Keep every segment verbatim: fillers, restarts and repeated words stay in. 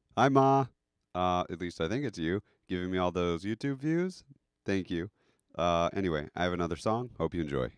Hi, Ma. Uh, at least I think it's you giving me all those YouTube views. Thank you. Uh, anyway, I have another song. Hope you enjoy.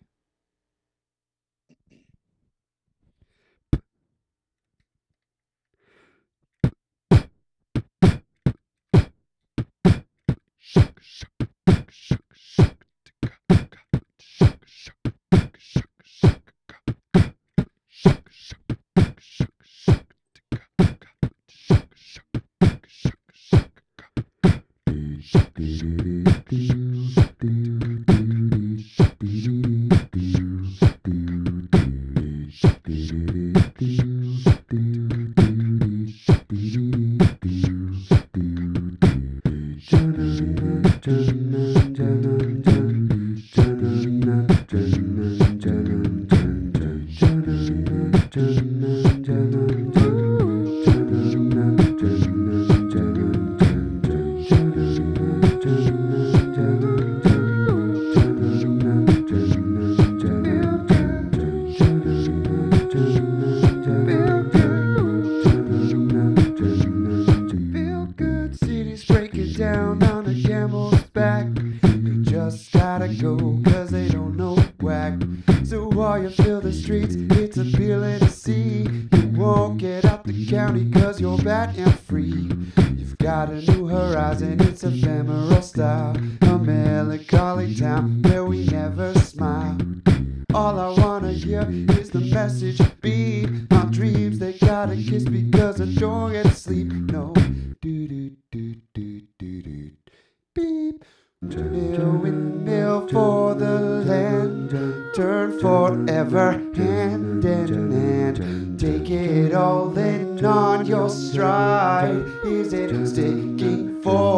Feel good cities break it down on a camel's back. They just gotta go cause they don't know whack. So while you fill the streets, it's appealing to see. You won't get out the county cause you're bad and free. You've got a new horizon, it's ephemeral style. A melancholy town where we never smile. All I wanna hear is the message beat. My dreams, they gotta kiss because I don't get sleep. No, do do do do do do beep. Mill windmill for the land, turn forever hand in hand. Take it all in on your stride. Is it sticking,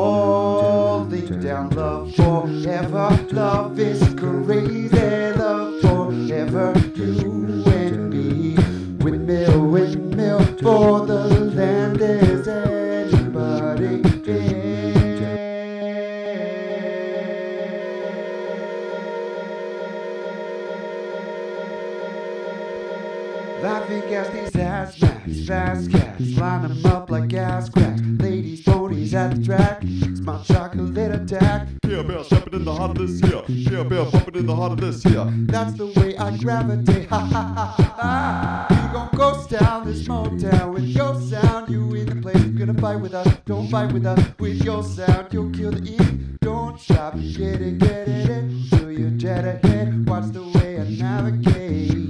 falling down? Love forever, love is crazy. Love forever, you and me. Windmill, windmill for the land. Is anybody in? Laughing gas, these hazmats, fast cats, line them up like gas cracks. Ladies, ponies at the track, smart chocolate attack. Yeah, Bill, stepping in the heart of this here. Yeah, Bill, bumping in the heart of this here. That's the way I gravitate. Ha ha ha ha. You gon' ghost down this Motown with your sound. You in the place, you're gonna fight with us. Don't fight with us with your sound. You'll kill the E. Don't stop, get it, get it in. Do your jet ahead. Watch the way I navigate.